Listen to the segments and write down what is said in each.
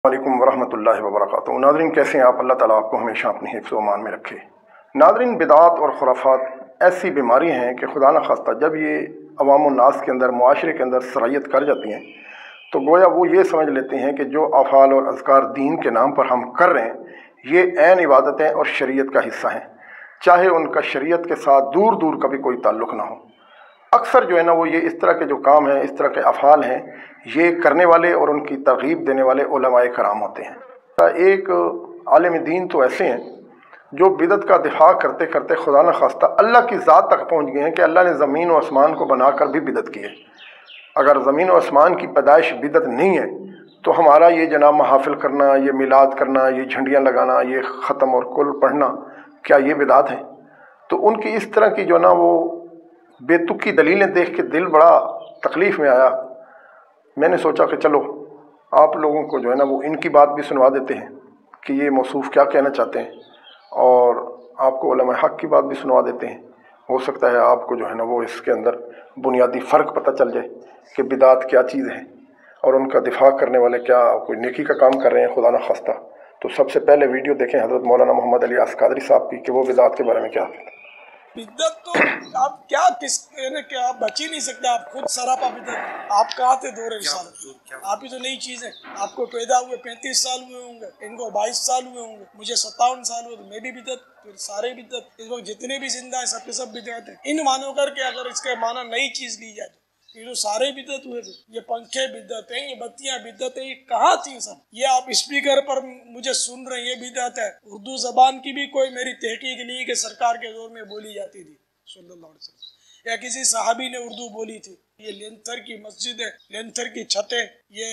वालेकुम वरहमतुल्लाहि वबरकातुहू। नाज़रीन, कैसे हैं आप? अल्लाह ताला आपको हमेशा अपनी हिफ्ज़ व अमान में रखे। नाज़रीन, बिदात और खुराफात ऐसी बीमारी हैं कि खुदा न खास्ता जब ये अवाम व नास के अंदर, मुआशरे के अंदर सरायत कर जाती हैं तो गोया वो ये समझ लेते हैं कि जो अफ़ाल और अज़कार दीन के नाम पर हम कर रहे हैं ये ऐन इबादतें और शरीयत का हिस्सा हैं, चाहे उनका शरीयत के साथ दूर दूर का भी कोई ताल्लुक़ ना हो। अक्सर जो है ना वो ये इस तरह के जो काम हैं, इस तरह के अफ़ाल हैं, ये करने वाले और उनकी तरग़ीब देने वाले उलमाए कराम होते हैं। एक आलिम दीन तो ऐसे हैं जो बिदत का दिफा करते करते खुदा न खास्ता अल्लाह की ज़ात तक पहुँच गए हैं कि अल्लाह ने ज़मीन व आसमान को बनाकर भी बिदत की है। अगर ज़मीन व आसमान की पैदाइश बिदत नहीं है तो हमारा ये जनाब महाफिल करना, ये मिलाद करना, ये झंडियाँ लगाना, ये ख़त्म और कुल पढ़ना, क्या ये बिदात है? तो उनकी इस तरह की जो ना वो बेतुकी दलीलें देख के दिल बड़ा तकलीफ़ में आया। मैंने सोचा कि चलो आप लोगों को जो है ना वो इनकी बात भी सुनवा देते हैं कि ये मौसूफ़ क्या कहना चाहते हैं, और आपको उलमा हक़ की बात भी सुनवा देते हैं। हो सकता है आपको जो है ना वो इसके अंदर बुनियादी फ़र्क पता चल जाए कि बिदात क्या चीज़ है और उनका दिफा करने वाले क्या कोई नेकी का काम कर रहे हैं, खुदा न खास्ता। तो सबसे पहले वीडियो देखें हज़रत मौलाना मोहम्मद अली अस्कादरी साहब की कि वो बिदात के बारे में क्या कहते हैं। बिद्दत तो आप क्या क्या आप बच ही नहीं सकते। आप खुद सरापा बिद्दत। आप कहाँ थे दौरे रिसालत? आप ही तो नई चीज़ है। आपको पैदा हुए 35 साल हुए होंगे, इनको 22 साल हुए होंगे, मुझे 57 साल हुए, तो मैं भी बिद्दत, फिर सारे बिद्दत। इस वक्त जितने भी जिंदा हैं सबके सब बिद्दत हैं। इन मानो करके अगर इसका माना नई चीज़ ली जाए ये जो सारे बिद्दत हुए थे, ये पंखे बिद्दत हैं, ये बत्तियां बिद्दत हैं, ये कहाँ थी सब? ये आप स्पीकर पर मुझे सुन रहे हैं, ये बिद्दत है। उर्दू जबान की भी कोई मेरी तहकीक नहीं कि सरकार के दौर में बोली जाती थी सल्लल्लाहु अलैहि वसल्लम, या किसी सहाबी ने उर्दू बोली थी। ये लेंथर की मस्जिद है, लेंथर की छतें,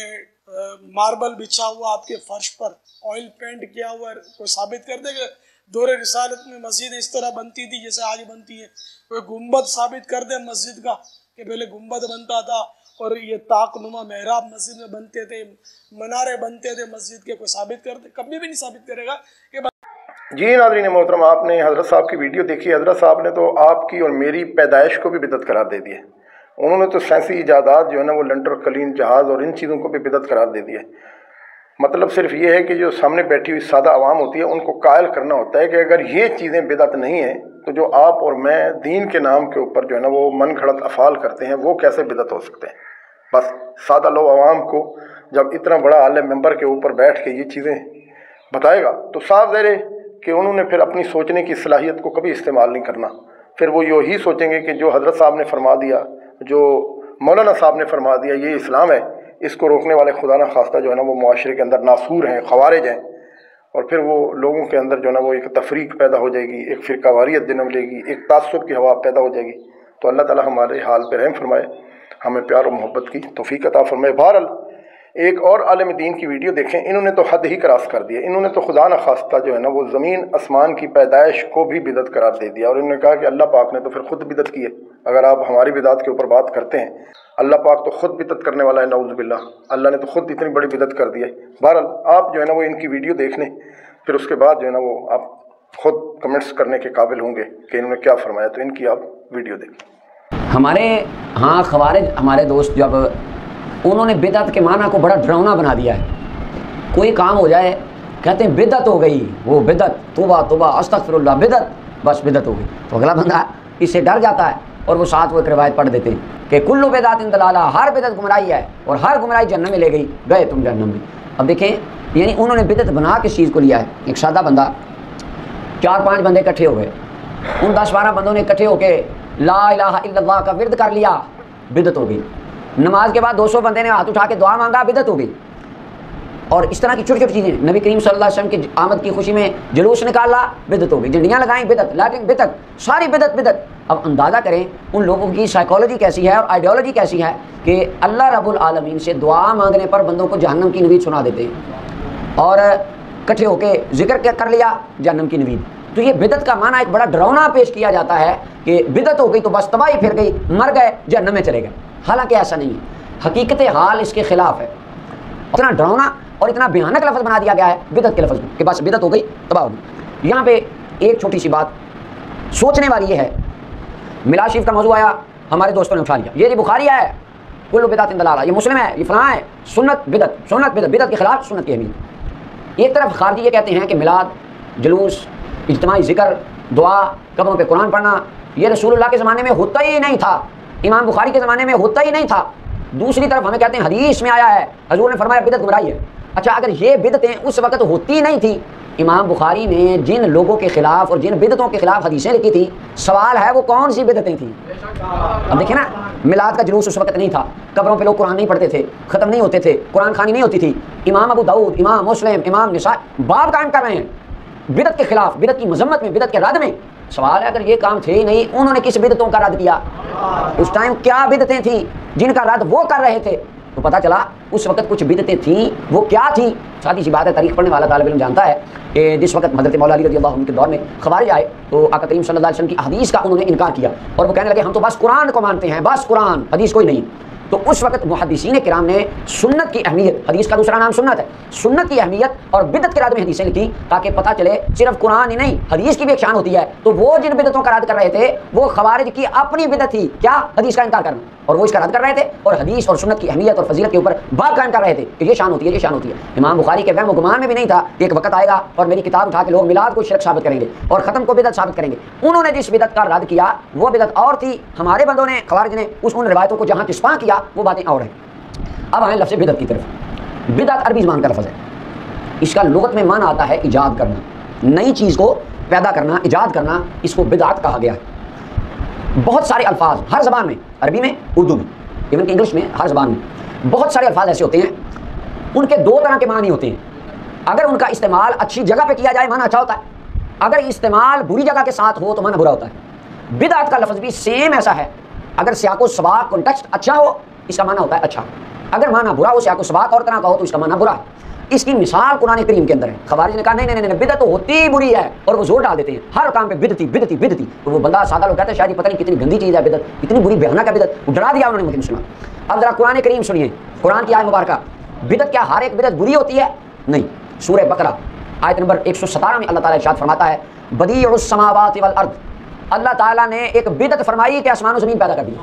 ये मार्बल बिछा हुआ आपके फर्श पर, ऑयल पेंट किया हुआ, कोई साबित कर दे कि दौरे रिसालत में मस्जिद इस तरह बनती थी जैसे आज बनती है? कोई गुम्बद साबित कर दे मस्जिद का कि पहले गुम्बद बनता था और ये ताकनुमा मेहराब मस्जिद में बनते थे, मनारे बनते थे मस्जिद के? कोई साबित कर दे? कभी भी नहीं साबित करेगा कि जी। नाज़रीन मोहतरम, आपने हज़रत साहब की वीडियो देखी। हज़रत साहब ने तो आपकी और मेरी पैदाइश को भी बिदत करार दे दी है। उन्होंने तो साइंसी इजादात जो है ना वो लंटर कलीन जहाज़ और इन चीज़ों को भी बिदत करार दे दिया है। मतलब सिर्फ ये है कि जो सामने बैठी हुई सादा आवाम होती है उनको कायल करना होता है कि अगर ये चीज़ें बिदत नहीं हैं तो जो आप और मैं दीन के नाम के ऊपर जो है ना वो मन घड़त अफ़ाल करते हैं वो कैसे बिदत हो सकते हैं। बस सादा लोग आवाम को जब इतना बड़ा आलिम मेंबर के ऊपर बैठ के ये चीज़ें बताएगा तो साफ ज़ाहिर है कि उन्होंने फिर अपनी सोचने की सलाहियत को कभी इस्तेमाल नहीं करना। फिर वो यही सोचेंगे कि जो हज़रत साहब ने फरमा दिया, जो मौलाना साहब ने फरमा दिया, ये इस्लाम है, इसको रोकने वाले खुदा न खास्ता जो है ना वो मुआशरे के अंदर नासूर हैं, खवारिज हैं। और फिर वो लोगों के अंदर जो है ना वो एक तफरीक पैदा हो जाएगी, एक फ़िरकावारियत जन्म लेगी, एक तासुब की हवा पैदा हो जाएगी। तो अल्लाह ताला हमारे हाल पर रहम फरमाए, हमें प्यार और मोहब्बत की तौफीक अता फरमाए। बहरहाल एक और आलिम दीन की वीडियो देखें, इन्होंने तो हद ही क्रॉस कर दिया। इन्होंने तो खुदा न खास्ता जो है ना वो ज़मीन आसमान की पैदाइश को भी बिदत करार दे दिया, और इन्होंने कहा कि अल्लाह पाक ने तो फिर ख़ुद बिदत की है। अगर आप हमारी बिदात के ऊपर बात करते हैं, अल्लाह पाक तो ख़ुद बिदत करने वाला है, नऊज़ बिल्लाह। अल्लाह ने तो ख़ुद इतनी बड़ी बिदत कर दी है। बहरहाल आप जो है ना वो इनकी वीडियो देख लें, फिर उसके बाद जो है ना वो आप ख़ुद कमेंट्स करने के काबिल होंगे कि इन्होंने क्या फरमाया। तो इनकी आप वीडियो देखें। हमारे हाँ खवारिज हमारे दोस्त जब उन्होंने बिदत के माना को बड़ा डरावना बना दिया है। कोई काम हो जाए कहते हैं बिदत हो गई, वो बिदत, तौबा तौबा अस्तगफिरुल्लाह, बिदत, बस बिदत हो गई। तो अगला बंदा इससे डर जाता है और वो साथ वो एक रिवायत पढ़ देते हैं कि कुल्लु बिदअतिन दलाला, हर बिदत गुमराही है और हर गुमराही जहन्नम में ले गई, गए तुम जहन्नम में। अब देखें, यानी उन्होंने बिदत बना किस चीज़ को लिया है। एक सादा बंदा, 4-5 बंदे इकट्ठे हो गए, उन 10-12 बंदों ने इकट्ठे होकर ला इलाहा इल्लल्लाह का विर्द कर लिया, बिदत हो गई। नमाज के बाद 200 बंदे ने हाथ उठा के दुआ मांगा, बिदत हो गई। और इस तरह की छोटी छोटी चीज़ें, नबी करीम सल्लल्लाहु अलैहि वसल्लम की आमद की खुशी में जुलूस निकाला, बिदत हो गई। झंडियाँ लगाई, बिदत, लाटिन बिदत, सारी बिदत बिदत। अब अंदाज़ा करें उन लोगों की साइकोलॉजी कैसी है और आइडियोलॉजी कैसी है कि अल्लाह रब्बुल आलमीन से दुआ मांगने पर बंदों को जहन्नम की नवीद सुना देते हैं, और इकट्ठे होकर जिक्र कर लिया जहन्नम की नवीद। तो ये बिदत का माना एक बड़ा डरावना पेश किया जाता है कि बिदत हो गई तो बस तबाही फिर गई, मर गए, जहन्नम में चले गए। हालांकि ऐसा नहीं है, हकीकत हाल इसके खिलाफ है। इतना डरावना और इतना भयानक लफ्ज़ बना दिया गया है बिदत के लफ्ज़ कि बस बिदत हो गई, तबाह हो गई। यहाँ पे एक छोटी सी बात सोचने वाली ये है, मिलाद शरीफ का मौजू आया, हमारे दोस्तों ने उठा लिया, ये जी बुखारी है, कुल्लु बिदअतिन दलाला, ये मुस्लिम है, ये फलां है, सुन्नत बिदत, बिदत के खिलाफ सुन्नत की अहमियत। एक तरफ खारजी ये कहते हैं कि मिलाद, जुलूस, इज्तिमाई ज़िक्र, दुआ, कब्रों पे कुरान पढ़ना, ये रसूलुल्लाह के ज़माने में होता ही नहीं था, इमाम बुखारी के ज़माने में होता ही नहीं था। दूसरी तरफ हमें कहते हैं हदीस में आया है, हजूर ने फरमाया बिदत गुमराही है। अच्छा, अगर ये बिदतें उस वक्त होती नहीं थी, इमाम बुखारी ने जिन लोगों के खिलाफ और जिन बिदतों के खिलाफ हदीसें लिखी थी, सवाल है वो कौन सी बिदतें थी? अब देखिए ना, मिलाद का जुलूस उस वक्त नहीं था, कब्रों पे लोग कुरान नहीं पढ़ते थे, ख़त्म नहीं होते थे, कुरान खानी नहीं होती थी। इमाम अबू दाऊद, इमाम मुस्लिम, इमाम निसा बाब कायम कर रहे हैं बिदत के खिलाफ, बिदत की मजम्मत में, बिदत के रद्द में। सवाल है अगर ये काम थे ही नहीं, उन्होंने किस बिदतों का रद्द किया? उस टाइम क्या बिदतें थी जिनका रद्द वो कर रहे थे? तो पता चला उस वक्त कुछ बिदतें थीं, वो क्या थी? सादी सी बात है, तारीख पढ़ने वाला तालिब इल्म जानता है कि जिस वक्त हज़रत मौला अली रज़ियल्लाहु अन्हु के दौर में खवारिज आए तो आका करीम सल्लल्लाहु अलैहि वसल्लम की हदीस का उन्होंने इनकार किया और वो कहने लगे हम तो बस कुरान को मानते हैं, बस कुरान, हदीस कोई नहीं। तो उस वक्त मुहद्दिसीन किराम ने सुन्नत की अहमियत, हदीस का दूसरा नाम सुन्नत है, सुन्नत की अहमियत और बिदत के रद्द में हदीसें लिखी ताकि पता चले सिर्फ कुरान ही नहीं, हदीस की भी एक शान होती है। तो वो जिन बिदतों का रद्द कर रहे थे वो खवारिज की अपनी बिदत थी, क्या? हदीस का इनकार करना, और वो इसका रद्द कर रहे थे और हदीस और सुन्नत की अहमियत और फजीलत के ऊपर बात कायम कर रहे थे कि ये शान होती है, ये शान होती है। इमाम बुखारी के वहम गुमान में भी नहीं था कि एक वक्त आएगा और मेरी किताब उठा के लोग मिलाद को शिरक साबित करेंगे और ख़त्म को बिदत साबित करेंगे। उन्होंने जिस बिदत का रद्द किया वो बिदत और थी, हमारे बंदों ने, खवारिज ने उन रिवायतों को जहाँ किस्पा किया वो बातें और हैं। अब आए लफ्ज़ बिदत की तरफ। बिदत अरबी ज़बान का लफ्ज़ है, इसका लुगत में माना आता है इजाद करना, नई चीज़ को पैदा करना, इजाद करना, इसको बिदअत कहा गया है। बहुत सारे अल्फाज हर ज़बान में, अरबी में, उर्दू में, इवन कि इंग्लिश में, हर ज़बान में बहुत सारे अल्फाज ऐसे होते हैं, उनके दो तरह के मानी होते हैं। अगर उनका इस्तेमाल अच्छी जगह पे किया जाए माना अच्छा होता है, अगर इस्तेमाल बुरी जगह के साथ हो तो माना बुरा होता है। बिदअत का लफ्ज़ भी सेम ऐसा है, अगर सियाक़ो सबाक़ कॉन्टेक्स्ट अच्छा हो इसका माना होता है अच्छा, अगर माना बुरा हो, सियाक़ो सबाक़ और तरह का हो तो इसका माना बुरा है। इसकी मिसाल कुरान करीम के अंदर है। खवारिज ने कहा नहीं नहीं नहीं, बिदअत तो होती ही बुरी है और वो जोर डाल देते हैं हर काम पे बिदती बिदती बिदती। तो वो बंदा सादा लोग कहते हैं शायद पता नहीं कितनी गंदी चीज़ है बिदत, इतनी बुरी भयानक है बिदत, डरा दिया उन्होंने मुसलमान। अब जरा कुरान करीम सुनिए, कुरान की आयत मुबारक। बिदत क्या हर एक बिदत बुरी होती है? नहीं। सूरह बकरा आयत नंबर 117 में अल्लाह ताला इरशाद फरमाता है बदीउस समावाति वल अर्द, अल्लाह ताला ने एक बिदत फरमाई कि आसमान और ज़मीन पैदा कर दी।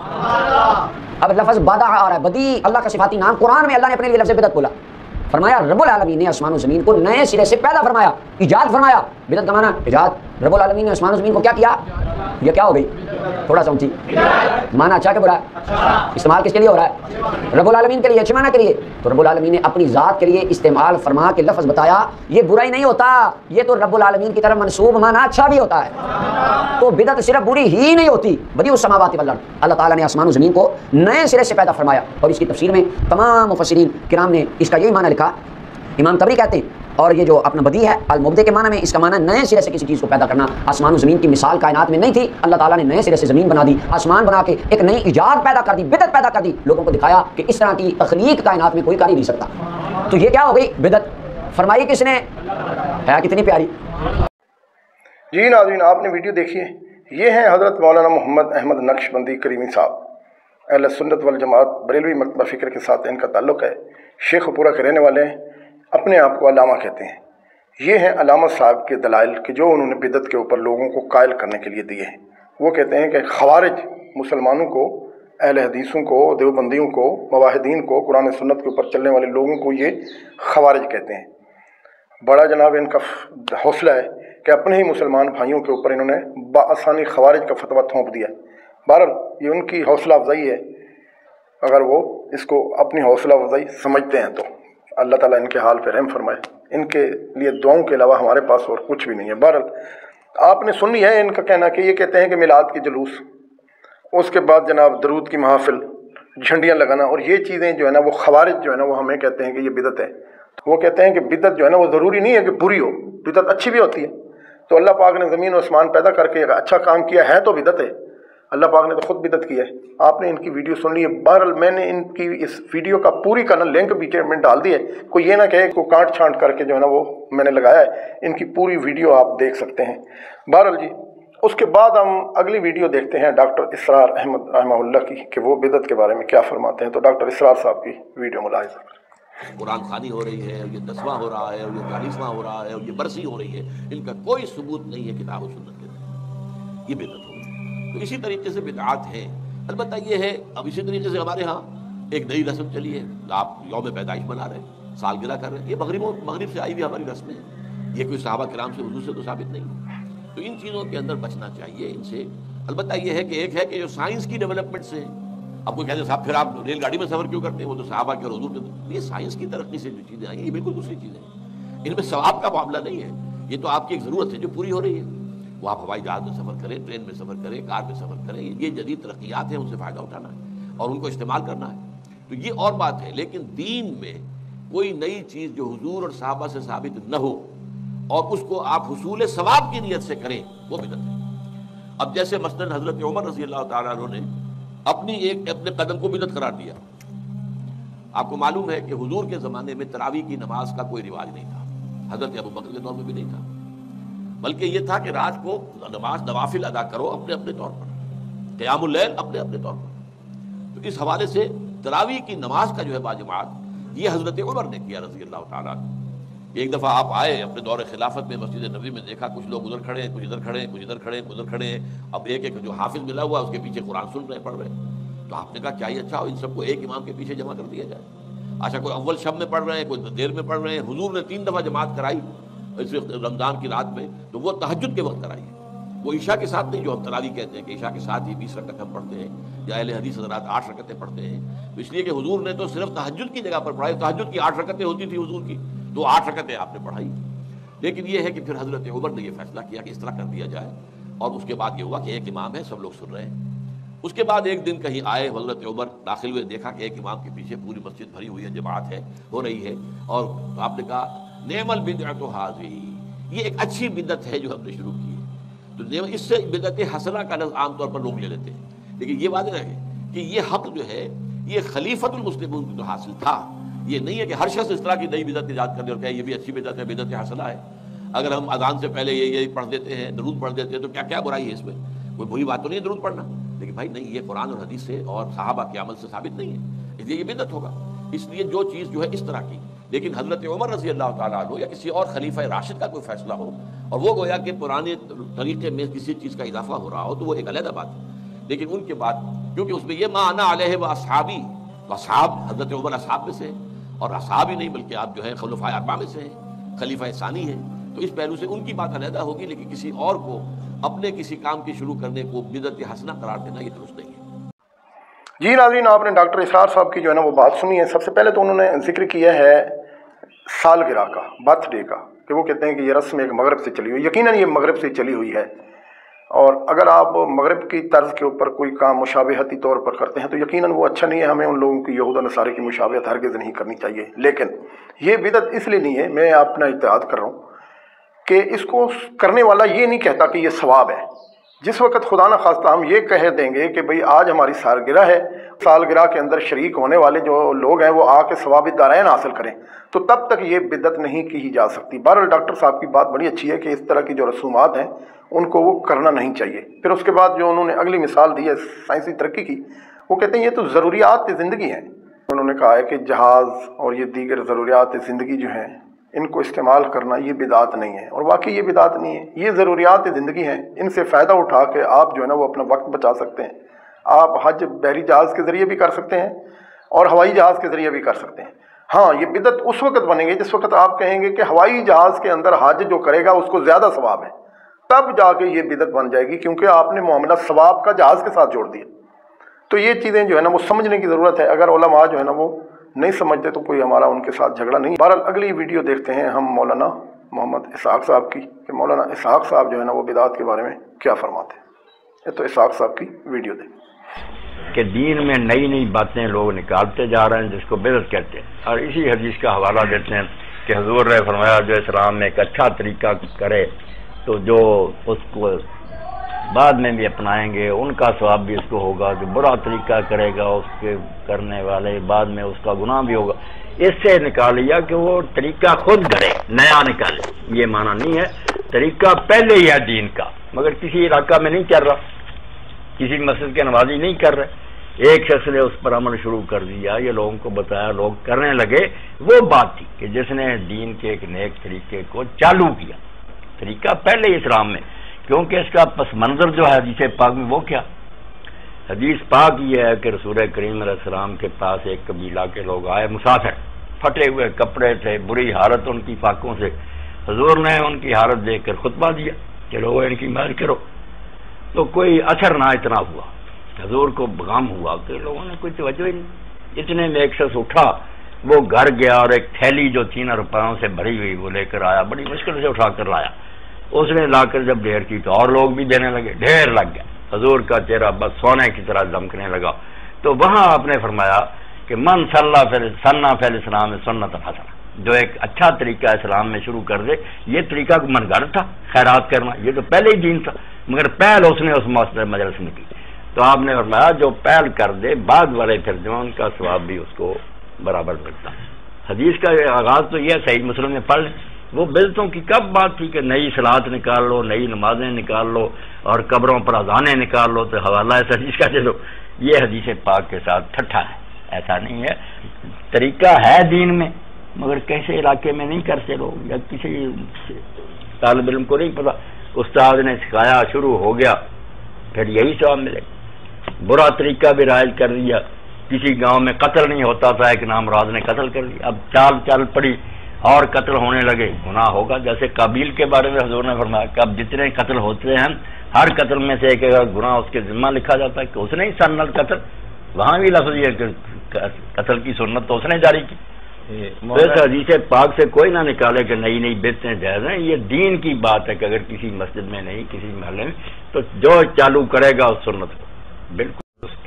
अब लफ्ज़ बदा आ रहा है, बदी अल्लाह का सिफाती नाम, कुरान में अल्लाह ने अपने लिए लफ्ज़ बिदत बोला, फरमाया रब्बुल आलमीन ने आसमान और ज़मीन को नए सिरे से पैदा फरमाया, इजाद फरमाया। बिदत का माना इजाद, रब्बुल आलमीन ने आसमान और ज़मीन को क्या किया? ये क्या हो गई? थोड़ा सा ऊँची माना अच्छा के बुरा? इस्तेमाल किसके लिए हो रहा है? रब्बुल आलमीन के लिए, अच्छे माना के लिए। तो रब्बुल आलमीन ने अपनी ज़ात के लिए इस्तेमाल फरमा के लफ्ज़ बताया, ये बुरा ही नहीं होता, ये तो रब्बुल आलमीन की तरफ मनसूब माना अच्छा भी होता है। तो बिदत सिर्फ बुरी ही नहीं होती। बदीउस समावाति वल अर्द, अल्लाह ताला ने आसमान और ज़मीन को नए सिरे से पैदा फरमाया। और इसकी तफसीर में तमाम मुफस्सिरीन किराम ने इसका यही माना लिखा। इमाम तबरी कहते हैं, और ये जो अपना बदी है अल-मुब्दे के माना में, इसका माना नए सिरे से किसी चीज़ को पैदा करना। आसमान और ज़मीन की मिसाल कायनात में नहीं थी, अल्लाह ताला ने नए सिरे से ज़मीन बना दी, आसमान बना के एक नई इजाद पैदा कर दी, बिदत पैदा कर दी, लोगों को दिखाया कि इस तरह की तख्लीक कायनात में कोई कर ही नहीं सकता। तो ये क्या हो गई? बिदत फरमाई किसने? है कितनी प्यारी। जी नाज़रीन, आपने वीडियो देखी है, ये हैं हज़रत मौलाना मोहम्मद अहमद नक्शबंदी करीमी साहब, अहले सुन्नत वल जमात बरेलवी मकतबा फ़िक्र के साथ इनका ताल्लुक़ है, शेखपुरा के रहने वाले हैं, अपने आप को अलामा कहते हैं। ये हैं अलामा साहब के दलाइल कि जो उन्होंने बिदत के ऊपर लोगों को कायल करने के लिए दिए हैं। वो कहते हैं कि खवारिज मुसलमानों को, अहले हदीसों को, देवबंदियों को, मवाहिदीन को, कुरान सुन्नत के ऊपर चलने वाले लोगों को ये खवारिज कहते हैं। बड़ा जनाब इनका हौसला है कि अपने ही मुसलमान भाइयों के ऊपर इन्होंने बाआसानी खवारिज का फतवा थोप दिया। बहरहाल ये उनकी हौसला अफजाई है, अगर वो इसको अपनी हौसला अफजाई समझते हैं तो अल्लाह ताला इनके हाल पर रहम फरमाए। इनके लिए दुआओं के अलावा हमारे पास और कुछ भी नहीं है। बहरहाल आपने सुन लिया है इनका कहना कि ये कहते हैं कि मिलाद की जुलूस, उसके बाद जनाब दरूद की महफिल, झंडियाँ लगाना और ये चीज़ें जो है ना वो खवारिज जो है ना वो हमें कहते हैं कि ये बिदत है। तो वो कहते हैं कि बिदत जो है ना वो ज़रूरी नहीं है कि बुरी हो, बिदत अच्छी भी होती है। तो अल्लाह पाक ने ज़मीन और आसमान पैदा करके एक अच्छा काम किया है तो बिदत है, अल्लाह पाक ने तो ख़ुद बिदत किया है। आपने इनकी वीडियो सुन ली है। बहरहाल मैंने इनकी इस वीडियो का पूरी का ना लिंक भी में डाल दिया है, कोई ये ना कहे को काट छांट करके जो है ना वो मैंने लगाया है। इनकी पूरी वीडियो आप देख सकते हैं। बहरहाल जी, उसके बाद हम अगली वीडियो देखते हैं डॉक्टर इसरार अहमद रहमहुल्लाह की कि वो बिदत के बारे में क्या फरमाते हैं। तो डॉक्टर इसरार साहब की वीडियो मुलाहिज़ा करें। कुरान खानी हो रही है, ये 10वां हो रहा है, ये 40वां हो रहा है, ये बरसी हो रही है, इनका कोई सबूत नहीं है किताब और सुन्नत के अंदर, ये बिदअत हो गई। तो इसी तरीके से बिदअत है। अलबत्ता ये है, अब इसी तरीके से हमारे यहाँ ایک نئی رسم چلی ہے، آپ یوم پیدائش منا رہے ہیں، سالگرہ کر رہے ہیں، یہ مغرب سے آئی ہوئی ہماری رسمیں ہیں، یہ کوئی صحابہ کرام سے حضور سے تو ثابت نہیں۔ تو ان چیزوں کے اندر بچنا چاہیے ان سے۔ البتہ یہ ہے کہ ایک ہے کہ جو سائنس کی ڈیولپمنٹ سے، اب کوئی کہتے ہیں صاحب پھر آپ ریل گاڑی میں سفر کیوں کرتے ہیں، وہ تو صحابہ کے اور حضور کے، یہ سائنس کی ترقی سے جو چیزیں آئی ہیں یہ بالکل دوسری چیزیں ہیں، ان میں ثواب کا معاملہ نہیں ہے، یہ تو آپ کی ایک ضرورت ہے جو پوری ہو رہی ہے۔ وہ آپ ہوائی جہاز میں سفر کریں، ٹرین میں سفر کریں، کار میں سفر کریں، یہ جدید ترقیات ہیں، ان سے فائدہ اٹھانا ہے اور ان کو استعمال کرنا ہے، تو یہ اور بات ہے۔ لیکن دین میں کوئی نئی چیز جو حضور اور صحابہ سے ثابت نہ ہو اور اس کو آپ حصول ثواب کی نیت سے کریں، وہ بدعت ہے۔ اب جیسے مثلاً حضرت عمر رضی اللہ تعالیٰ عنہ نے اپنے قدم کو بدعت قرار دیا۔ آپ کو معلوم ہے کہ حضور کے زمانے میں تراویح کی نماز کا کوئی رواج نہیں تھا، حضرت ابوبکر کے دور میں بھی نہیں تھا، بلکہ یہ تھا کہ رات کو نماز نوافل ادا کرو اپنے اپنے طور پر، قیام اللیل اپنے اپنے طور پر۔ تو اس حوالے سے تراویح کی نماز کا جو ہے باجماعت یہ حضرت عمر نے کیا رضی اللہ تعالیٰ عنہ۔ ایک دفعہ آپ آئے اپنے دور خلافت میں مسجد نبوی میں، دیکھا کچھ لوگ ادھر کھڑے ہیں، کچھ ادھر کھڑے ہیں، کچھ ادھر کھڑے ہیں، کچھ ادھر کھڑے ہیں، اب ایک جو حافظ ملا ہوا اس کے پیچھے قرآن سن رہے پڑھ رہے ہیں، تو آپ نے کہا کیا یہ اچھا ہو ان سب کو ایک امام کے پیچھے جمع کر دیا جائے۔ اچھا کوئی اول شب میں پڑھ رہے ہیں، کوئی دیر میں پڑھ رہے ہیں، حضور نے 3 دفعہ جماعت کرائی اس رمضان کی رات میں، تو وہ تہجد کے وقت کرائی ہے، وہ عشاء کے ساتھ نہیں، جو ہم تراویح کہتے ہیں کہ عشاء کے ساتھ ہی 20 رکعت ہم پڑھتے ہیں، یا اہل حدیث حضرات 8 رکعتیں پڑھتے ہیں، تو اس لیے کہ حضور نے تو صرف تہجد کی جگہ پر پڑھائی، تہجد کی 8 رکعتیں ہوتی تھی حضور کی، تو 8 رکعتیں آپ نے پڑھائی۔ لیکن یہ ہے کہ پھر حضرت عمر نے یہ فیصلہ کیا کہ اس طرح کر دیا جائے، اور اس کے بعد یہ ہوا کہ ایک امام ہے، سب لوگ سن رہے ہیں۔ اس کے بعد ایک دن کہیں آئے حضرت عمر، داخل ہوئے، دیکھا کہ ایک امام کے پیچھے پوری مسجد بھری ہوئی ہے، جماعت ہے، ہو رہی ہے، اور آپ نے کہا نعم البدعۃ ھذہ، یہ ایک اچھی بدعت ہے جو ہم نے شروع کی ہے۔ تو اس سے بدعت حسنہ کا لفظ عام طور پر لوگ لے لیتے ہیں، لیکن یہ واضح ہے کہ یہ حق جو ہے یہ خلیفۃ المسلمون کو تو حاصل تھا، یہ نہیں ہے کہ ہر شخص اس طرح کی نئی بدعت ایجاد کر دے اور کہے یہ بھی اچھی بدعت ہے، بدعت حسنہ ہے۔ اگر ہم اذان سے پہلے یہ پڑھ دیتے ہیں، درود پڑھ دیتے ہیں، تو کیا برائی ہے اس میں؟ کوئی بری بات تو نہیں ہے درود پڑھنا، لیکن بھائی نہیں، یہ قرآن اور حدیث سے اور صحابہ کے عمل سے ثابت نہیں ہے، اس لیے یہ بدعت ہوگا۔ اس لیے جو چیز جو ہے اس طرح کی، لیکن حضرت عمر رضی اللہ تعالیٰ عنہ یا کسی اور خلیفہ راشد کا کوئی فیصلہ ہو اور وہ گویا کہ پرانے طریقے میں کسی چیز کا اضافہ ہو رہا ہو، تو وہ ایک علیحدہ بات ہے۔ لیکن ان کے بعد کیونکہ اس میں یہ ما انا علیہ و اصحابی، تو اصحاب حضرت عمر اصحاب میں سے ہیں، اور اصحاب ہی نہیں بلکہ آپ جو ہیں خلفائے اربعہ میں سے ہیں، خلیفہ ثانی ہیں، تو اس پہلو سے ان کی بات علیحدہ ہوگی، لیکن کسی اور کو اپنے کسی کام کی شروع کرنے کو بدعت حسنہ قرار دینا یہ درست نہیں ہے۔ جی ناظرین، آپ نے ڈاکٹر اسرار صاحب کی جو ہے نا وہ بات سنی ہے۔ سب سے پہلے تو انہوں نے ذکر کیا ہے سالگرہ کا، برتھ ڈے کا، کہ وہ کہتے ہیں کہ یہ رسم ایک مغرب سے چلی ہوئی، یقیناً یہ مغرب سے چلی ہوئی ہے، اور اگر آپ مغرب کی طرز کے اوپر کوئی کام مشابہتی طور پر کرتے ہیں تو یقیناً وہ اچھا نہیں ہے، ہمیں ان لوگوں کی یہود و نصارے کی مشابہت ہرگز نہیں کرنی چاہیے۔ لیکن یہ بدعت اس لیے نہیں ہے، میں اپنا اجتہاد کر رہا ہوں کہ اس کو کرنے والا یہ نہیں کہتا کہ یہ ثواب ہے۔ جس وقت خدا نہ خواستہ ہم یہ کہہ دیں گے کہ بھئی آج ہماری سالگرہ ہے، سالگرہ کے اندر شریک ہونے والے جو لوگ ہیں وہ آ کے ثواب دارین حاصل کریں، تو تب تک یہ بدعت نہیں کی جا سکتی۔ بہرحال ڈاکٹر صاحب کی بات بڑی اچھی ہے کہ اس طرح کی جو رسومات ہیں ان کو وہ کرنا نہیں چاہیے۔ پھر اس کے بعد جو انہوں نے اگلی مثال دی ہے سائنسی ترقی کی، وہ کہتے ہیں یہ تو ضروریات زندگی ہیں۔ انہوں نے کہا ہے کہ جہاز اور یہ دیگر ضروریات زندگی جو ہیں ان کو استعمال کرنا یہ بدعت نہیں ہے، اور واقعی یہ بدعت نہیں ہے، یہ ضروریات زندگی ہیں، ان سے فائدہ اٹھا کے آپ جو ہے نا وہ اپنا وقت بچا سکتے ہیں۔ آپ حج بحری جہاز کے ذریعے بھی کر سکتے ہیں اور ہوائی جہاز کے ذریعے بھی کر سکتے ہیں۔ ہاں، یہ بدعت اس وقت بنے گی جس وقت آپ کہیں گے کہ ہوائی جہاز کے اندر حج جو کرے گا اس کو زیادہ ثواب ہے، تب جا کے یہ بدعت بن جائے گی، کیونکہ آپ نے معاملہ ثواب کا جہاز کے ساتھ جوڑ دیا۔ تو یہ چیزیں جو ہے نا وہ سمجھنے کی ضرورت ہے، اگر علماء جو ہے نا وہ نہیں سمجھتے تو کوئی ہمارا ان کے ساتھ جھگڑا نہیں۔ بہرحال اگلی ویڈیو دیکھتے ہیں ہم مولانا محمد اسحاق صاحب کی، کہ مولانا اسحاق صاحب جو ہے نا وہ بدعات کے بارے میں کیا فرماتے ہیں۔ تو اسحاق صاحب کی ویڈیو دیں کہ دین میں نئی نئی باتیں لوگ نکالتے جا رہے ہیں جس کو بدعت کہتے ہیں، اور اسی حدیث کا حوالہ دیتے ہیں کہ حضور نے فرمایا جو اسلام میں ایک اچھا طریقہ کرے تو جو اس کو بعد میں بھی اپنائیں گے ان کا ثواب بھی اس کو ہوگا، جو برا طریقہ کرے گا اس کے کرنے والے بعد میں اس کا گناہ بھی ہوگا۔ اس سے نکال لیا کہ وہ طریقہ خود گھڑے، نیا نکالے، یہ معنی نہیں ہے، طریقہ پہلے ہی ہے دین کا، مگر کسی علاقہ میں نہیں چل رہا، کسی مسجد کے نمازی نہیں کر رہے، ایک شخص نے اس پر عمل شروع کر دیا، یہ لوگوں کو بتایا، لوگ کرنے لگے، وہ بات تھی کہ جس نے دین کے ایک نیک طریقے کو چالو کیا۔ طریقہ پہلے ہی اسلام میں، کیونکہ اس کا پس منظر جو ہے حدیث پاک میں وہ کیا حدیث پاک یہ ہے کہ رسول کریم علیہ السلام کے پاس ایک قبیلہ کے لوگ آئے مسافر، پھٹے ہوئے کپڑے تھے، بری حالت ان کی فاقوں سے. حضور نے ان کی حالت دیکھ کر خطبہ دیا کہ لوگوں ان کی مدد کرو. تو کوئی اثر نہ اتنا ہوا. حضور کو غم ہوا کہ لوگوں نے کوئی توجہ ہی نہیں. اتنے میں ایک شخص اٹھا، وہ گھر گیا اور ایک تھیلی جو تھی نا روپیوں سے بھری ہوئی وہ لے کر آیا، بڑی مشکل سے اٹھا کر لایا. اس نے لا کر جب ڈھیر کی تو اور لوگ بھی دینے لگے، ڈھیر لگ گیا. حضور کا چہرہ بس سونے کی طرح دمکنے لگا. تو وہاں آپ نے فرمایا کہ من صلی فی الاسلام سنت حسنہ، جو ایک اچھا طریقہ اسلام میں شروع کر دے. یہ طریقہ من گھر تھا خیرات کرنا، یہ تو پہلے ہی دین تھا، مگر پہل اس نے اس مجلس میں کی. تو آپ نے فرمایا جو پہل کر دے بعد والے پھر جو ان کا ثواب بھی اس کو برابر ملتا. حدیث کا آغاز تو یہ صحیح مسلم میں پڑھ لیں. وہ بدعتوں کی کب بات تھی کہ نئی صلات نکال لو، نئی نمازیں نکال لو اور قبروں پر اذانیں نکال لو تو حوالہ اس حدیث کا دے دو. یہ حدیث پاک کے ساتھ ٹھٹھا ہے، ایسا نہیں ہے. طریقہ ہے دین میں، مگر کیسے علاقے میں نہیں کرتے لوگ، یا کسی طالب علم کو نہیں پتا، استاد نے سکھایا شروع ہو گیا پھر یہی ثواب ملے. برا طریقہ بھی رائج کر دیا. کسی گاؤں میں قتل نہیں ہوتا تھا، ایک نامراد نے قتل کر دیا، اب چال چل پڑی اور قتل ہونے لگے، گناہ ہوگا. جیسے قابیل کے بارے میں حضور نے فرمایا کہ اب جتنے قتل ہوتے ہیں ہر قتل میں سے ایک گناہ اس کے ذمہ لکھا جاتا ہے کہ اس نے ہی سنت قتل. وہاں بھی لفظ یہ کہ قتل کی سنت تو اس نے جاری کی. اس حدیث پاک سے کوئی نہ نکالے کہ نئی نئی بدعتیں جائز ہیں. یہ دین کی بات ہے کہ اگر کسی مسجد میں نہیں، کسی محلے میں، تو جو چالو کرے گا اس سنت کو بالکل.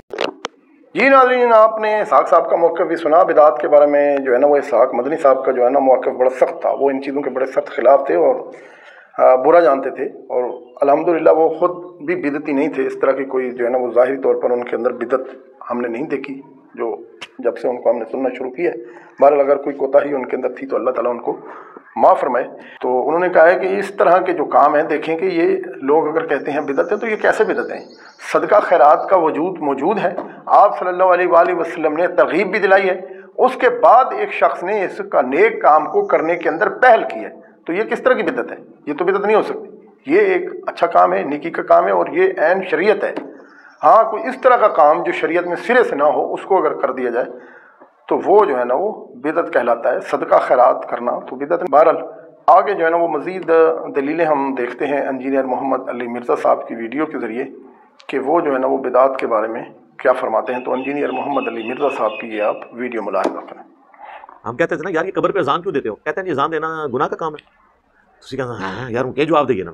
جی ناظرین، آپ نے اسحاق صاحب کا موقف بھی سنا. بدعات کے بارے میں جو ہے نا وہ اسحاق مدنی صاحب کا جو ہے نا موقف بڑا سخت تھا. وہ ان چیزوں کے بڑے سخت خلاف تھے اور برا جانتے تھے، اور الحمدللہ وہ خود بھی بدعتی نہیں تھے. اس طرح کی کوئی جو ہے نا وہ ظاہری طور پر ان کے اندر بدعت ہم نے نہیں دیکھی جو جب سے ان کو ہم نے سننا شروع کیا ہے. بہرحال اگر کوئی کوتاہی ان کے اندر تھی تو اللہ تعالیٰ ان کو معاف فرمائے. تو انہوں نے کہا ہے کہ اس طرح کے جو کام ہیں، دیکھیں کہ یہ لوگ اگر کہتے ہیں بدعت ہے تو یہ کیسے بدعت ہیں؟ صدقہ خیرات کا وجود موجود ہے. آپ صلی اللہ علیہ وآلہ وسلم نے ترغیب بھی دلائی ہے. اس کے بعد ایک شخص نے اس کا نیک کام کو کرنے کے اندر پہل کی ہے، تو یہ کس طرح کی بدعت ہے؟ یہ تو بدعت نہیں ہو سکتی. یہ ایک اچھا کام ہے، نیکی کا کام ہے، اور یہ عین شریعت ہے. ہاں کوئی اس طرح کا کام جو شریعت میں سرے سے نہ ہو، اس کو اگر کر دیا جائے تو وہ جو ہے نا وہ بدعت کہلاتا ہے. صدقہ خیرات کرنا تو بدعت ہے. بہرحال آگے جو ہے نا وہ مزید دلیلیں ہم دیکھتے ہیں انجینئر محمد علی مرزا صاحب کی ویڈیو کے ذریعے کہ وہ جو ہے نا وہ بدعات کے بارے میں کیا فرماتے ہیں. تو انجینئر محمد علی مرزا صاحب کی یہ آپ ویڈیو ملاحظہ کریں. ہم کہتے تھے نا یار یہ قبر پہ اذان کیوں دیتے ہو؟ کہتے ہیں یہ اذان دینا گناہ کا کام ہے. تو کہتے ہیں ہاں یار ان کے جواب دئیے نا.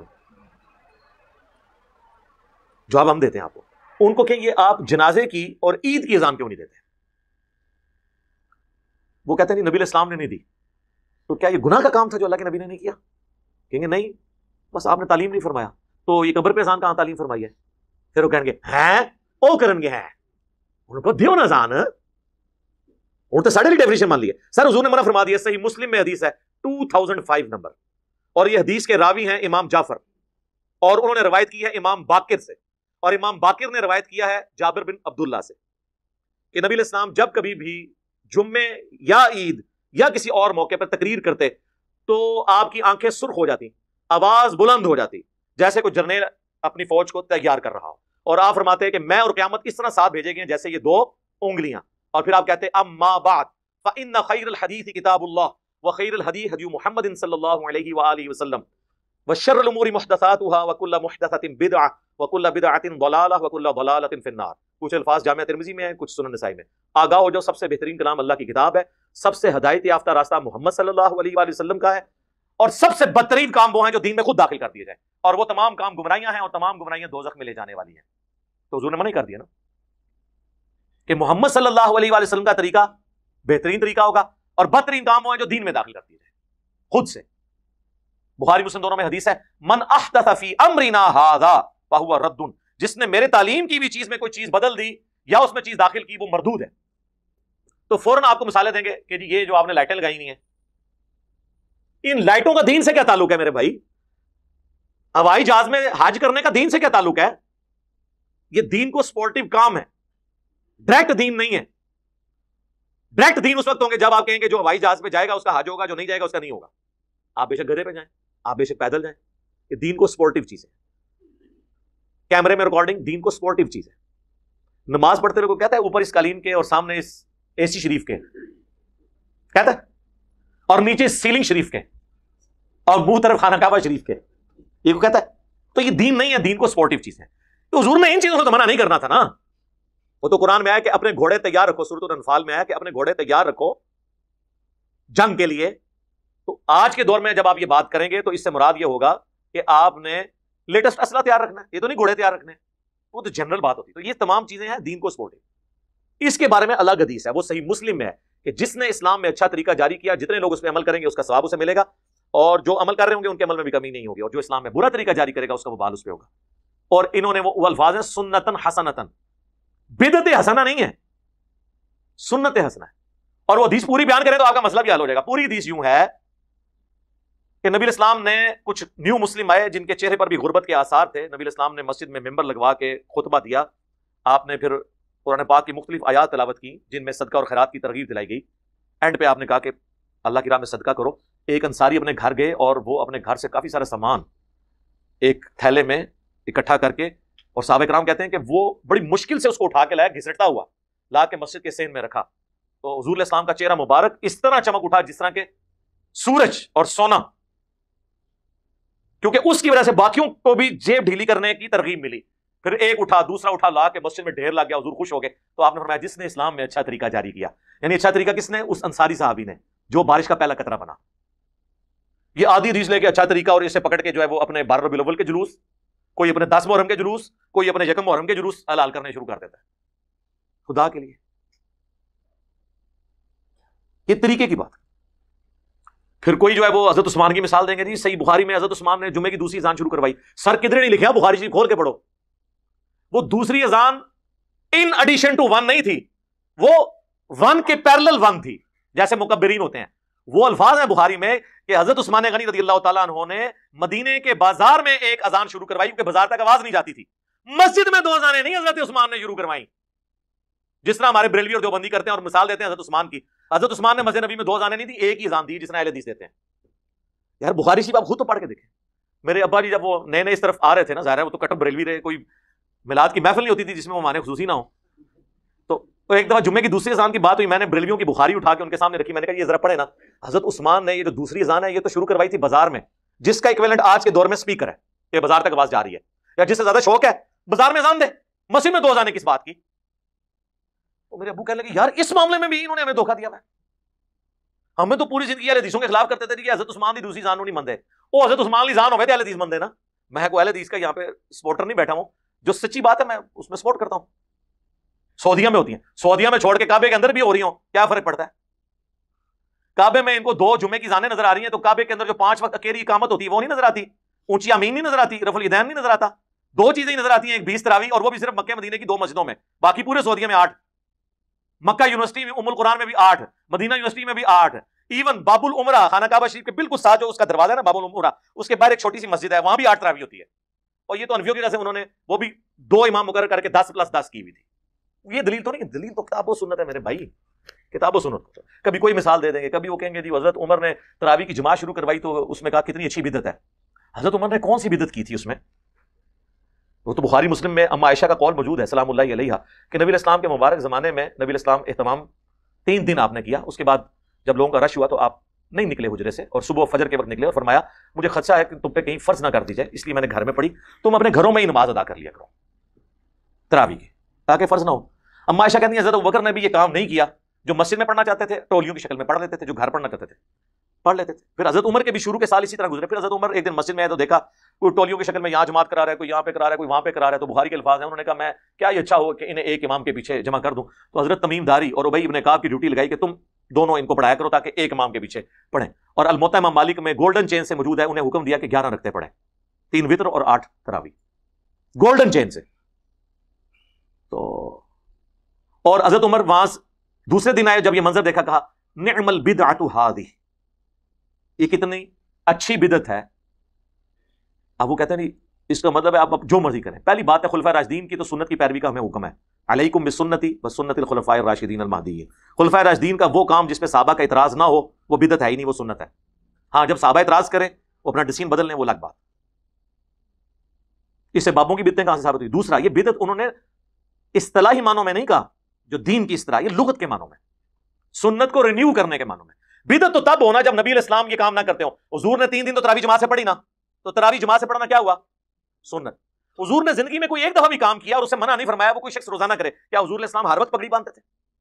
جواب ہم دیتے ہیں آپ کو. ان کو کہیں آپ جنازے کی اور عید کی اذان کیوں نہیں دیتے؟ وہ کہتے ہیں نبی علیہ السلام نے نہیں دی. تو کیا یہ گناہ کا کام تھا جو اللہ کے نبی نے نہیں کیا؟ کہیں گے نہیں، بس آپ نے تعلیم نہیں فرمایا. تو یہ قبر پہ اذان کہاں تعلیم فرمائی ہے؟ پھر وہ کہیں گے ہیں او کرن گے ہیں ان کو دیو نا اذان اور تو ساڑھے ڈیفینیشن مان لی ہے. سر حضور نے منع فرما دیا. صحیح مسلم میں حدیث ہے 2005 نمبر، اور یہ حدیث کے راوی ہیں امام جعفر، اور انہوں نے روایت کی ہے امام باقر سے، اور امام باقر نے روایت کیا ہے جابر بن عبداللہ سے کہ نبی علیہ السلام جب کبھی بھی جمعے یا عید یا کسی اور موقع پر تقریر کرتے تو آپ کی آنکھیں سرخ ہو جاتی، آواز بلند ہو جاتی، جیسے کوئی جرنیل اپنی فوج کو تیار کر رہا ہو. اور آپ فرماتے ہیں کہ میں اور قیامت اس طرح ساتھ بھیجے گئے جیسے یہ دو انگلیاں. اور پھر آپ کہتے ہیں اما بعد فإن خیر الحدیث کتاب اللہ وخیر الہدی ہدی محمد صلی اللہ علیہ وآلہ وسلم وشر الامور محدثاتها وکل محدثۃ بدعہ وکل بدعۃ ضلالہ وکل ضلالۃ فی النار. کچھ الفاظ جامعہ ترمذی میں ہیں، کچھ سنن نسائی میں. آگاہ ہو جو سب سے بہترین کلام اللہ کی کتاب ہے، سب سے ہدایت یافتہ راستہ محمد صلی اللہ علیہ وآلہ وسلم کا ہے، اور سب سے بدترین کام وہ ہیں جو دین میں خود داخل کر دیے جائیں، اور وہ تمام کام گمراہیاں ہیں، اور تمام گمراہیاں دوزخ میں لے جانے والی ہیں. تو حضور نے منع کر دیا نا کہ محمد صلی اللہ علیہ وآلہ وسلم کا طریقہ بہترین طریقہ ہوگا، اور بدترین کام وہ ہیں جو دین میں داخل کر دیے جائیں خود سے. بخاری مسلم دونوں میں حدیث ہے من احدث فی امرنا ھذا فہو رد، جس نے میرے تعلیم کی بھی چیز میں کوئی چیز بدل دی یا اس میں چیز داخل کی وہ مردود ہے. تو فوراً آپ کو مثالیں دیں گے کہ جی یہ جو آپ نے لائٹیں لگائی ہوئی ہیں، ان لائٹوں کا دین سے کیا تعلق ہے میرے بھائی؟ ہوائی جہاز میں حج کرنے کا دین سے کیا تعلق ہے؟ یہ دین کو سپورٹیو کام ہے، ڈائریکٹ دین نہیں ہے. ڈائریکٹ دین اس وقت ہوں گے جب آپ کہیں گے جو ہوائی جہاز پہ جائے گا اس کا حج ہوگا، جو نہیں جائے گا اس کا نہیں ہوگا. آپ بے شک گدھے پہ جائیں، آپ بے شک پیدل جائیں، یہ دین کو سپورٹیو چیز ہے. کیمرے میں ریکارڈنگ دین کو سپورٹیو چیز ہے. نماز پڑھتے ہوئے کو کہتا ہے اوپر اس قالین کے اور سامنے اس اے سی شریف کے کہتا ہے, اور نیچے سیلنگ شریف کے اور منہ طرف خانہ کعبہ شریف کے, یہ کو کہتا ہے. تو یہ دین نہیں ہے, دین کو سپورٹیو چیز ہے. تو حضور نے ان چیزوں سے تو منع نہیں کرنا تھا نا. وہ تو قرآن میں آیا کہ اپنے گھوڑے تیار رکھو, سورۃ الانفال میں آیا کہ اپنے گھوڑے تیار رکھو جنگ کے لیے. تو آج کے دور میں جب آپ یہ بات کریں گے تو اس سے مراد یہ ہوگا کہ آپ نے لیٹسٹ اسلحہ تیار رکھنا ہے, یہ تو نہیں گھوڑے تیار رکھنے, وہ تو جنرل بات ہوتی ہے. تو یہ تمام چیزیں ہیں دین کو سپورٹیو. اس کے بارے میں الگ حدیث ہے, وہ صحیح مسلم میں ہے کہ جس نے اسلام میں اچھا طریقہ جاری کیا, جتنے لوگ اس پہ عمل کریں گے اس کا ثواب اسے ملے گا, اور جو عمل کر رہے ہوں گے ان کے عمل میں بھی کمی نہیں ہوگی, اور جو اسلام میں برا طریقہ جاری کرے گا اس کا وبال اس پہ ہوگا. اور انہوں نے وہ الفاظ ہیں سنتن حسنتن, بدعت حسنہ نہیں ہے, سنت حسنہ ہے. اور وہ حدیث پوری بیان کریں تو آپ کا مسئلہ بھی حل ہو جائے گا. پوری حدیث یوں ہے کہ نبی اسلام نے کچھ نیو مسلم آئے جن کے چہرے پر بھی غربت کے آثار تھے. نبی اسلام نے مسجد میں ممبر لگوا کے خطبہ دیا, آپ نے پھر قرآن پاک کی مختلف آیات تلاوت کی جن میں صدقہ اور خیرات کی ترغیب دلائی گئی. اینڈ پہ آپ نے کہا کہ اللہ کی راہ میں صدقہ کرو. ایک انصاری اپنے گھر گئے اور وہ اپنے گھر سے کافی سارا سامان ایک تھیلے میں اکٹھا کر کے, اور صحابہ کرام کہتے ہیں کہ وہ بڑی مشکل سے اس کو اٹھا کے لایا, گھسٹتا ہوا لا کے مسجد کے سین میں رکھا. تو حضور علیہ السلام کا چہرہ مبارک اس طرح چمک اٹھا جس طرح کے سورج اور سونا, کیونکہ اس کی وجہ سے باقیوں کو بھی جیب ڈھیلی کرنے کی ترغیب ملی. پھر ایک اٹھا, دوسرا اٹھا, لا کے مسجد میں ڈھیر لگ گیا. حضور خوش ہو گئے. تو آپ نے فرمایا جس نے اسلام میں اچھا طریقہ جاری کیا, یعنی اچھا طریقہ کس نے, اس انصاری صحابی نے جو بارش کا پہلا قطرہ بنا. یہ آدھی حدیث لے کے اچھا طریقہ اور اسے پکڑ کے جو ہے وہ اپنے 12 ربیع الاول کے جلوس, کوئی اپنے 10 محرم کے جلوس, کوئی اپنے 1 محرم کے جلوس حلال کرنے شروع کر دیتا ہے. خدا کے لیے یہ طریقے کی بات. پھر کوئی جو ہے وہ حضرت عثمان کی مثال دیں گے, جی صحیح بخاری میں حضرت عثمان نے جمعے کی دوسری اذان شروع کروائی. سر کدھر نہیں لکھا, بخاری شریف کھول کے پڑھو. وہ دوسری اذان ان ایڈیشن ٹو 1 نہیں تھی, وہ 1 کے پیرلل 1 تھی, جیسے مکبرین ہوتے ہیں. وہ الفاظ ہیں بخاری میں کہ حضرت عثمان غنی رضی اللہ تعالیٰ عنہ نے مدینے کے بازار میں ایک اذان شروع کروائی, کیونکہ بازار تک آواز نہیں جاتی تھی. مسجد میں 2 اذانیں نہیں حضرت عثمان نے شروع کروائی, جس طرح ہمارے بریلوی اور دیوبندی کرتے ہیں اور مثال دیتے ہیں حضرت عثمان کی. حضرت عثمان نے مسجد نبی میں 2 اذانیں نہیں تھی, ایک ہی اذان تھی, جس طرح اہل حدیث دیتے ہیں. یار بخاری شریف آپ خود تو پڑھ کے دیکھیں. میرے ابا جی جب وہ نئے نئے اس طرف آ رہے تھے نا, ظاہر ہے وہ تو کٹر بریلوی رہے, کوئی میلاد کی محفل نہیں ہوتی تھی جس میں وہ معنی خصوصی نہ ہو. تو ایک دفعہ جمعے کی دوسری اذان کی بات ہوئی, میں نے بریلویوں کی بخاری اٹھا کے ان کے سامنے رکھی. میں نے کہا یہ ذرا پڑھے نا, حضرت عثمان نے یہ جو دوسری اذان ہے یہ تو شروع کروائی تھی بازار میں, جس کا ایکویلنٹ آج کے دور میں اسپیکر ہے کہ بازار تک آواز جا رہی ہے, یا جس سے زیادہ شوق ہے بازار میں اذان دے, مسجد میں 2 اذانیں کس بات کی. تو میرے ابو کہنے لگے یار اس معاملے میں بھی انہوں نے ہمیں دھوکہ دیا ہے. ہمیں تو پوری زندگی اہل حدیثوں کے خلاف کرتے تھے کہ حضرت عثمان کی دوسری اذان نہیں مندے, وہ حضرت عثمان کی اذان ہوئے تھے اہل حدیث مندے نا. میں کوئی اہل حدیث کا یہاں پہ سپورٹر نہیں بیٹھا ہوں, جو سچی بات ہے میں اس میں سپورٹ کرتا ہوں. سعودیہ میں ہوتی ہیں, سعودیہ میں چھوڑ کے کعبے کے اندر بھی ہو رہی ہوں, کیا فرق پڑتا ہے. کعبے میں ان کو 2 جمعے کی اذانیں نظر آ رہی ہیں, تو کعبے کے اندر جو 5 وقت اکیلی اقامت ہوتی ہے وہ نہیں نظر آتی, اونچی آمین نہیں نظر آتی, رفع الیدین نہیں نظر آتا. 2 چیزیں ہی نظر آتی ہیں, ایک 20 تراویح, اور وہ بھی صرف مکہ مدینے کی 2 مسجدوں میں, باقی پورے سعودیہ میں 8, مکہ یونیورسٹی میں ام القرآن میں بھی 8, مدینہ یونیورسٹی میں بھی 8, ایون باب العمرہ خانہ کعبہ شریف کے بالکل ساتھ جو اس کا دروازہ ہے نا باب العمرہ, اس کے باہر ایک چھوٹی سی مسجد ہے, وہاں بھی 8 تراویح ہوتی ہے. اور یہ تو انفیوں کی وجہ سے انہوں نے وہ بھی 2 امام مقرر کر کے 10+10 کی ہوئی تھی. یہ دلیل تو نہیں, دلیل تو کتاب و سنت ہے میرے بھائی, کتاب و سنت. کبھی کوئی مثال دے دیں گے, کبھی وہ کہیں گے جی حضرت عمر نے تراویح کی جماعت شروع کروائی تو اس میں کہا کتنی اچھی بدعت ہے. حضرت عمر نے کون سی بدعت کی تھی اس میں؟ وہ تو بخاری مسلم میں اما عائشہ کا قول موجود ہے سلام اللہ علیہا کہ نبی الاسلام کے مبارک زمانے میں نبی الاسلام اہتمام 3 دن آپ نے کیا. اس کے بعد جب لوگوں کا رش ہوا تو آپ نہیں نکلے حجرے سے, اور صبح فجر کے وقت نکلے, اور فرمایا مجھے خدشہ ہے کہ تم پہ کہیں فرض نہ کر دی جائے, اس لیے میں نے گھر میں پڑھی, تم اپنے گھروں میں ہی نماز ادا کر لیا کرو تراویح کی, تاکہ فرض نہ ہو. اما عائشہ کہتی ہیں حضرت ابوبکر نے بھی یہ کام نہیں کیا, جو مسجد میں پڑھنا چاہتے تھے ٹولیوں کی شکل میں پڑھ لیتے تھے, جو گھر پڑھنا چاہتے تھے پڑھ لیتے تھے. پھر حضرت عمر کے بھی شروع کے سال اسی طرح گزرے. پھر حضرت عمر ایک دن مسجد میں آئے تو دیکھا کوئی ٹولیوں کی شکل میں یہاں جماعت کرا رہا ہے, کوئی یہاں پہ کرا رہا ہے, کوئی وہاں پہ کرا رہا ہے. تو بخاری کے الفاظ ہیں, انہوں نے کہا میں کیا یہ اچھا ہو کہ انہیں ایک امام کے پیچھے جمع کر دوں. تو حضرت تمیم داری اور ابی ابن کعب کی ڈیوٹی لگائی کہ تم دونوں ان کو پڑھایا کرو تاکہ ایک امام کے پیچھے پڑھیں. اور الموطا امام مالک میں گولڈن چین سے موجود ہے, انہیں حکم دیا کہ 11 رکعتیں پڑھیں, 3 وتر اور 8 تراویح, گولڈن چین سے. تو اور حضرت عمر وہاں دوسرے دن آئے, جب یہ منظر دیکھا کہا نعم البدعۃ ہذہ, یہ کتنی اچھی بدعت ہے. اب وہ کہتے ہیں نہیں, اس کا مطلب ہے آپ جو مرضی کریں. پہلی بات ہے خلفائے راشدین کی تو سنت کی پیروی کا ہمیں حکم ہے, علیکم بسنتی وسنت الخلفاء الراشدین المہدیین. خلفائے راشدین کا وہ کام جس پہ صحابہ کا اعتراض نہ ہو وہ بدعت ہے ہی نہیں, وہ سنت ہے. ہاں جب صحابہ اعتراض کریں وہ اپنا ڈسین بدل لیں, وہ الگ بات. اس سے بابوں کی بدعتیں کہاں سے ثابت ہوئی؟ دوسرا, یہ بدعت انہوں نے اصطلاحی معنوں میں نہیں کہا، جو دین کی اصطلاح، یہ لغت کے معنوں میں، سنت کو رینیو کرنے کے معنوں میں۔ بدعت تو تب ہونا جب نبی علیہ السلام یہ کام نہ کرتے ہو۔ حضور نے 3 دن تو تراویح جماعت سے پڑھی نا، تو تراویح جماعت سے پڑھنا کیا ہوا؟ سنت۔ حضور نے زندگی میں کوئی ایک دفعہ بھی کام کیا اور اسے منع نہیں فرمایا وہ کوئی شخص روزانہ کرے؟ کیا حضور علیہ السلام ہر وقت پگڑی باندھتے تھے؟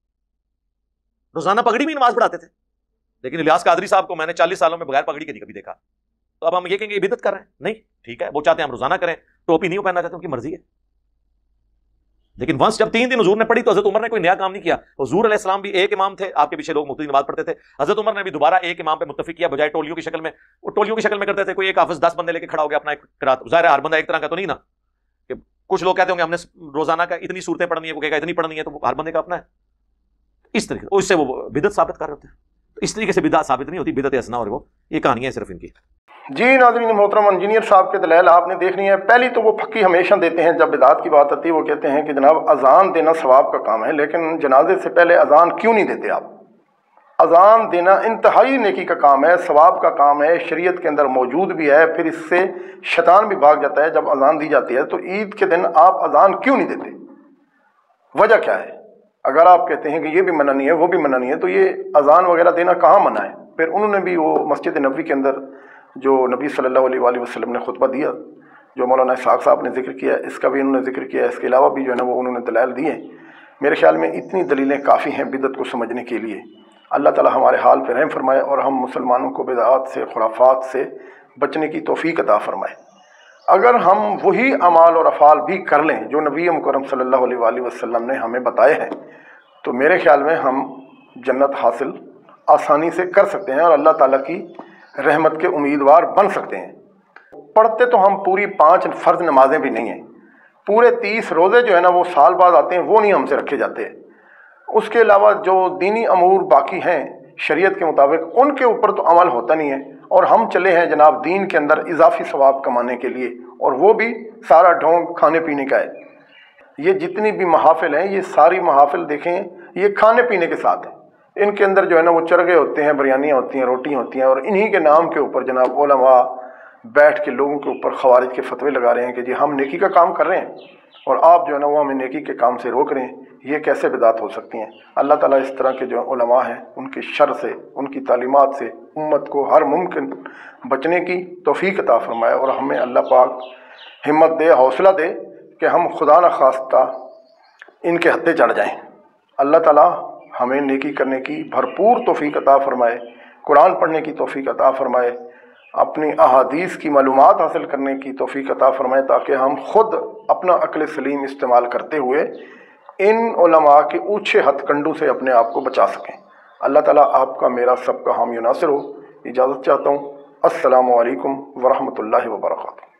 روزانہ پگڑی میں نماز پڑھاتے تھے؟ لیکن الیاس قادری صاحب کو میں نے 40 سالوں میں بغیر پگڑی کے نہیں کبھی دیکھا۔ تو اب ہم یہ کہیں گے یہ بدعت کر رہے ہیں؟ نہیں، ٹھیک ہے، وہ چاہتے ہیں ہم روزانہ کریں، ٹوپی نہیں پہننا چاہتے، ان کی مرضی ہے۔ لیکن ونس جب 3 دن حضور نے پڑھی تو حضرت عمر نے کوئی نیا کام نہیں کیا۔ حضور علیہ السلام بھی ایک امام تھے، آپ کے پیچھے لوگ مقتدی نماز پڑھتے تھے، حضرت عمر نے بھی دوبارہ ایک امام پہ متفق کیا بجائے ٹولیوں کی شکل میں۔ وہ ٹولیوں کی شکل میں کرتے تھے، کوئی ایک حافظ 10 بندے لے کے کھڑا ہو گیا اپنا ایک قرات، ظاہر ہے ہر بندہ ایک طرح کا تو نہیں نا، کہ کچھ لوگ کہتے ہوں گے ہم نے روزانہ کا اتنی صورتیں پڑھنی ہے، وہ کہے گا اتنی پڑھنی ہے، تو وہ ہر بندے کا اپنا ہے۔ اس طریقے سے اس سے وہ بدعت ثابت کر رہے ہوتے ہیں۔ تو اس طریقے سے بدعت ثابت نہیں ہوتی، بدعت حسنہ اور وہ یہ کہانیاں صرف ان کی۔ جی ناظرین محترم، انجینئر صاحب کے دلائل آپ نے دیکھنی ہے۔ پہلی تو وہ پھکی ہمیشہ دیتے ہیں جب بدعات کی بات آتی ہے، وہ کہتے ہیں کہ جناب اذان دینا ثواب کا کام ہے، لیکن جنازے سے پہلے اذان کیوں نہیں دیتے آپ؟ اذان دینا انتہائی نیکی کا کام ہے، ثواب کا کام ہے، شریعت کے اندر موجود بھی ہے، پھر اس سے شیطان بھی بھاگ جاتا ہے جب اذان دی جاتی ہے۔ تو عید کے دن آپ اذان کیوں نہیں دیتے؟ وجہ کیا ہے؟ اگر آپ کہتے ہیں کہ یہ بھی منع نہیں ہے وہ بھی منع نہیں ہے، تو یہ اذان وغیرہ دینا کہاں منع ہے؟ پھر انہوں نے بھی وہ مسجد نبوی کے اندر جو نبی صلی اللہ علیہ وآلہ وسلم نے خطبہ دیا، جو مولانا اسحاق صاحب نے ذکر کیا، اس کا بھی انہوں نے ذکر کیا، اس کے علاوہ بھی جو ہے نا وہ انہوں نے دلائل دیے۔ میرے خیال میں اتنی دلیلیں کافی ہیں بدعت کو سمجھنے کے لیے۔ اللہ تعالی ہمارے حال پہ رحم فرمائے اور ہم مسلمانوں کو بدعات سے، خرافات سے بچنے کی توفیق عطا فرمائے۔ اگر ہم وہی اعمال اور افعال بھی کر لیں جو نبی مکرم صلی اللہ علیہ وآلہ وسلم نے ہمیں بتائے ہیں، تو میرے خیال میں ہم جنت حاصل آسانی سے کر سکتے ہیں اور اللہ تعالیٰ کی رحمت کے امیدوار بن سکتے ہیں۔ پڑھتے تو ہم پوری 5 فرض نمازیں بھی نہیں ہیں، پورے 30 روزے جو ہے نا وہ سال بعد آتے ہیں، وہ نہیں ہم سے رکھے جاتے۔ اس کے علاوہ جو دینی امور باقی ہیں شریعت کے مطابق، ان کے اوپر تو عمل ہوتا نہیں ہے، اور ہم چلے ہیں جناب دین کے اندر اضافی ثواب کمانے کے لیے، اور وہ بھی سارا ڈھونگ کھانے پینے کا ہے۔ یہ جتنی بھی محافل ہیں، یہ ساری محافل دیکھیں یہ کھانے پینے کے ساتھ ہیں۔ ان کے اندر جو ہے نا وہ چرگے ہوتے ہیں، بریانیاں ہوتی ہیں، روٹیاں ہوتی ہیں، اور انہی کے نام کے اوپر جناب علماء بیٹھ کے لوگوں کے اوپر خوارج کے فتوے لگا رہے ہیں کہ جی ہم نیکی کا کام کر رہے ہیں اور آپ جو ہے نا وہ ہمیں نیکی کے کام سے روک رہے ہیں۔ یہ کیسے بدعات ہو سکتی ہیں؟ اللہ تعالیٰ اس طرح کے جو علماء ہیں ان کے شر سے، ان کی تعلیمات سے امت کو ہر ممکن بچنے کی توفیق عطا فرمائے، اور ہمیں اللہ پاک ہمت دے، حوصلہ دے کہ ہم خدا نخواستہ ان کے ہتھے چڑھ جائیں۔ اللہ تعالیٰ ہمیں نیکی کرنے کی بھرپور توفیق عطا فرمائے، قرآن پڑھنے کی توفیق عطا فرمائے، اپنی احادیث کی معلومات حاصل کرنے کی توفیق عطا فرمائے، تاکہ ہم خود اپنا عقل سلیم استعمال کرتے ہوئے ان علماء کے اونچے ہتھ کنڈوں سے اپنے آپ کو بچا سکیں۔ اللہ تعالیٰ آپ کا میرا سب کا حامی و ناصر ہو۔ اجازت چاہتا ہوں۔ السلام علیکم ورحمۃ اللہ وبرکاتہ۔